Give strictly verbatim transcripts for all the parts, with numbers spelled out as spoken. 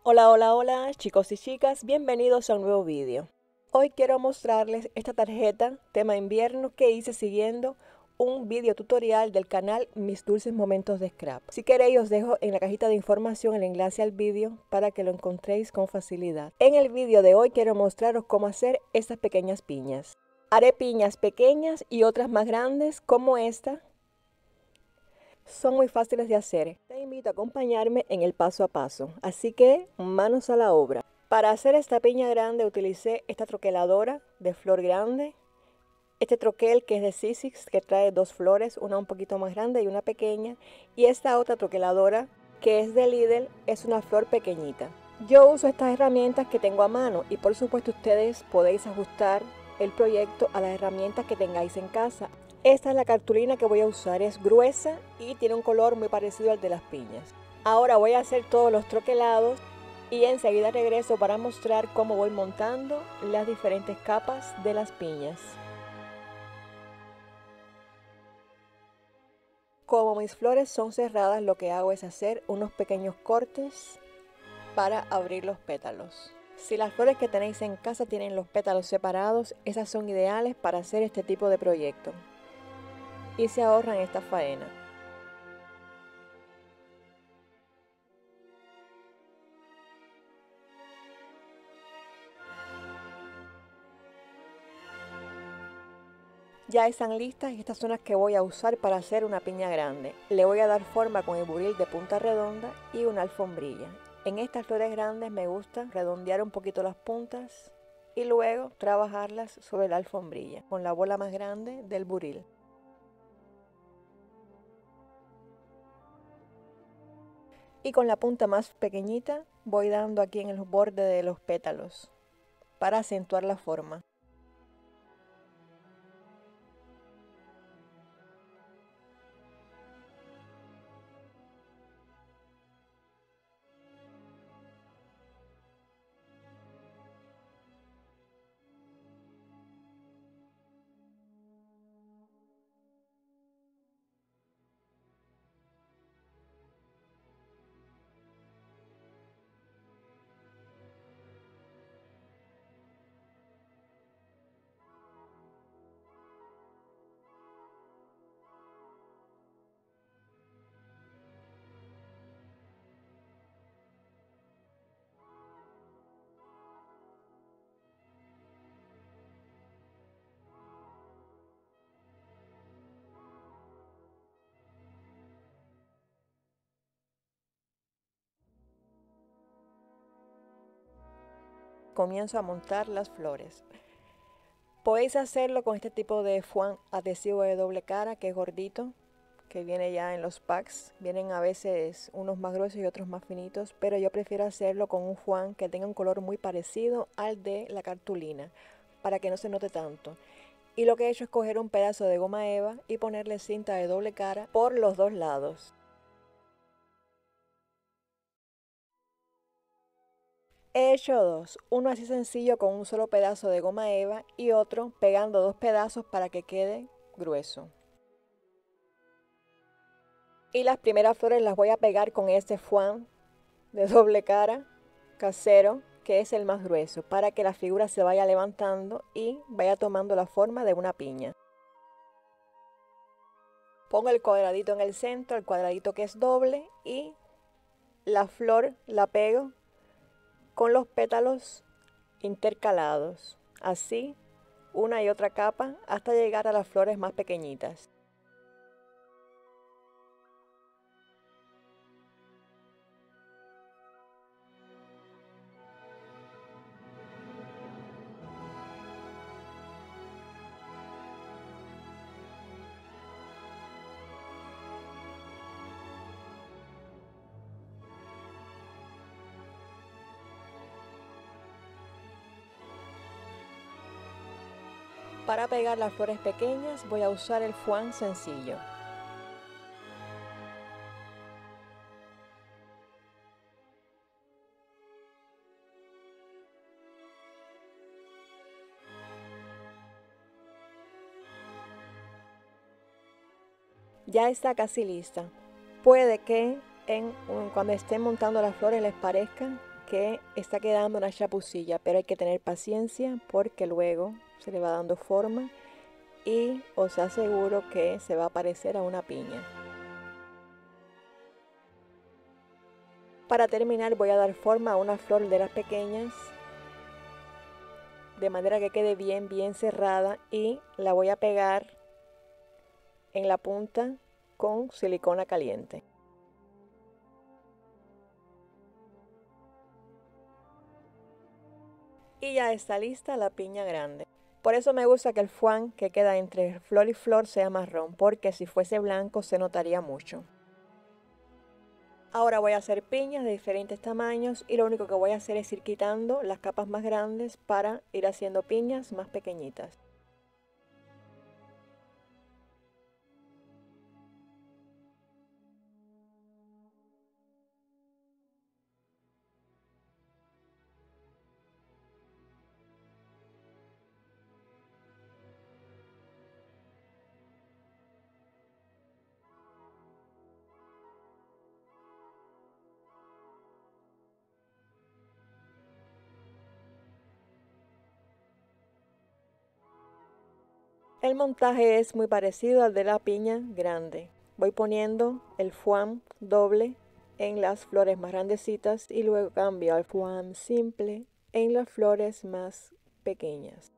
Hola, hola, hola, chicos y chicas, bienvenidos a un nuevo vídeo. Hoy quiero mostrarles esta tarjeta tema invierno que hice siguiendo un video tutorial del canal Mis Dulces Momentos de Scrap. Si queréis os dejo en la cajita de información el enlace al vídeo para que lo encontréis con facilidad. En el vídeo de hoy quiero mostraros cómo hacer estas pequeñas piñas. Haré piñas pequeñas y otras más grandes como esta. Son muy fáciles de hacer. Te invito a acompañarme en el paso a paso, así que manos a la obra. Para hacer esta piña grande utilicé esta troqueladora de flor grande, este troquel que es de Sizzix que trae dos flores, una un poquito más grande y una pequeña, y esta otra troqueladora que es de Lidl, es una flor pequeñita. Yo uso estas herramientas que tengo a mano y por supuesto ustedes podéis ajustar el proyecto a las herramientas que tengáis en casa. Esta es la cartulina que voy a usar, es gruesa y tiene un color muy parecido al de las piñas. Ahora voy a hacer todos los troquelados y enseguida regreso para mostrar cómo voy montando las diferentes capas de las piñas. Como mis flores son cerradas, lo que hago es hacer unos pequeños cortes para abrir los pétalos. Si las flores que tenéis en casa tienen los pétalos separados, esas son ideales para hacer este tipo de proyecto y se ahorran esta faena. Ya están listas y estas son las que voy a usar para hacer una piña grande. Le voy a dar forma con el buril de punta redonda y una alfombrilla. En estas flores grandes me gusta redondear un poquito las puntas y luego trabajarlas sobre la alfombrilla con la bola más grande del buril. Y con la punta más pequeñita voy dando aquí en el borde de los pétalos para acentuar la forma. Comienzo a montar las flores. Podéis hacerlo con este tipo de foam adhesivo de doble cara que es gordito, que viene ya en los packs. Vienen a veces unos más gruesos y otros más finitos, pero yo prefiero hacerlo con un foam que tenga un color muy parecido al de la cartulina, para que no se note tanto. Y lo que he hecho es coger un pedazo de goma eva y ponerle cinta de doble cara por los dos lados. He hecho dos, uno así sencillo con un solo pedazo de goma eva y otro pegando dos pedazos para que quede grueso. Y las primeras flores las voy a pegar con este foam de doble cara casero, que es el más grueso, para que la figura se vaya levantando y vaya tomando la forma de una piña. Pongo el cuadradito en el centro, el cuadradito que es doble, y la flor la pego con los pétalos intercalados, así una y otra capa hasta llegar a las flores más pequeñitas. Para pegar las flores pequeñas voy a usar el foam sencillo. Ya está casi lista. Puede que en, cuando estén montando las flores les parezca que está quedando una chapucilla, pero hay que tener paciencia porque luego se le va dando forma y os aseguro que se va a parecer a una piña. Para terminar voy a dar forma a una flor de las pequeñas, de manera que quede bien, bien cerrada, y la voy a pegar en la punta con silicona caliente. Y ya está lista la piña grande. Por eso me gusta que el foam que queda entre flor y flor sea marrón, porque si fuese blanco se notaría mucho. Ahora voy a hacer piñas de diferentes tamaños y lo único que voy a hacer es ir quitando las capas más grandes para ir haciendo piñas más pequeñitas. El montaje es muy parecido al de la piña grande. Voy poniendo el foam doble en las flores más grandecitas y luego cambio al foam simple en las flores más pequeñas.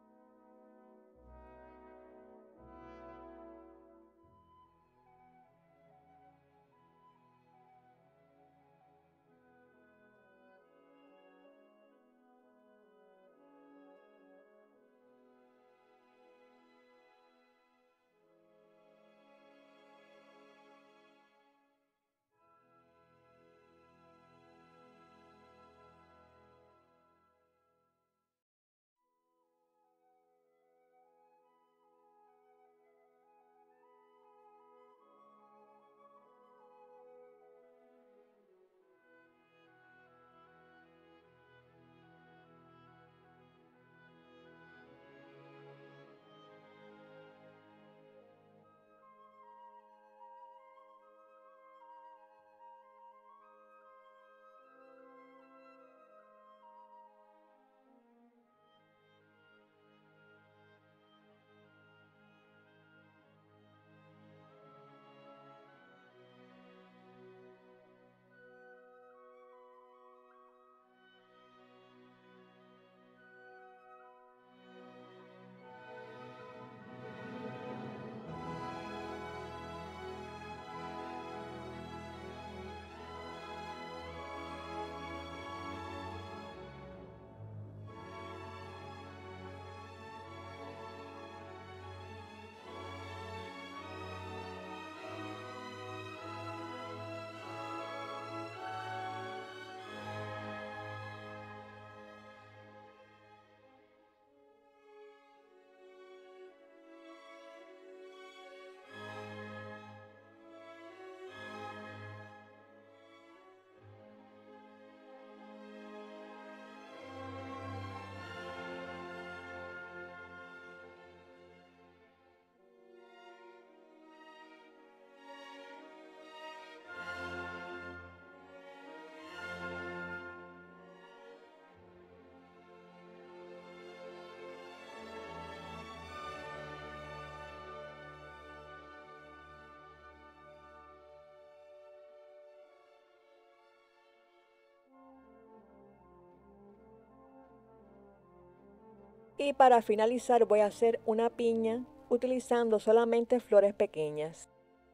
Y para finalizar voy a hacer una piña utilizando solamente flores pequeñas.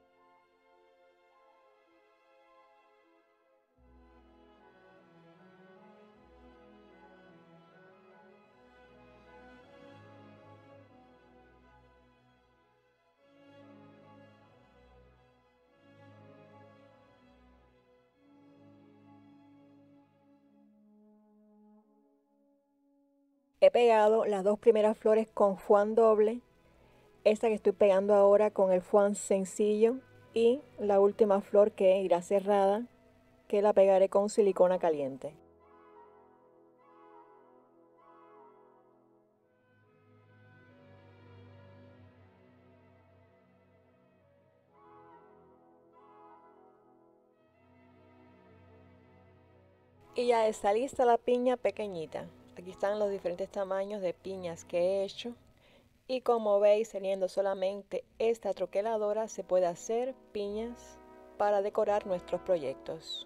He pegado las dos primeras flores con foam doble, esta que estoy pegando ahora con el foam sencillo y la última flor que irá cerrada, que la pegaré con silicona caliente. Y ya está lista la piña pequeñita. Aquí están los diferentes tamaños de piñas que he hecho. Y como veis, teniendo solamente esta troqueladora se puede hacer piñas para decorar nuestros proyectos.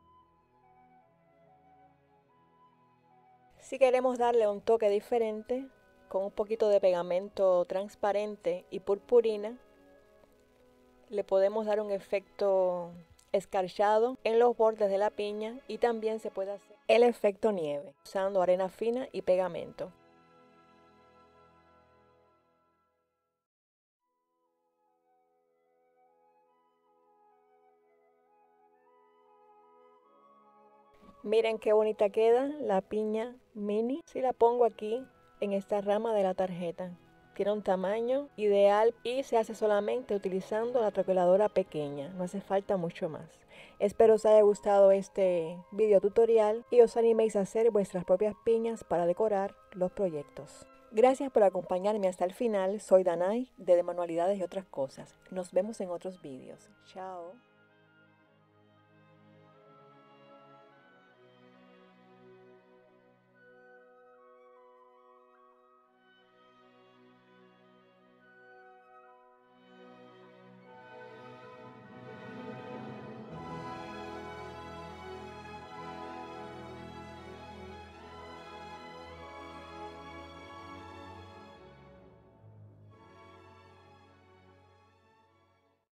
Si queremos darle un toque diferente, con un poquito de pegamento transparente y purpurina, le podemos dar un efecto escarchado en los bordes de la piña y también se puede hacer el efecto nieve usando arena fina y pegamento. Miren qué bonita queda la piña mini. Si la pongo aquí en esta rama de la tarjeta, tiene un tamaño ideal y se hace solamente utilizando la troqueladora pequeña, no hace falta mucho más. Espero os haya gustado este video tutorial y os animéis a hacer vuestras propias piñas para decorar los proyectos. Gracias por acompañarme hasta el final. Soy Danay de, de Manualidades y otras cosas. Nos vemos en otros videos. Chao.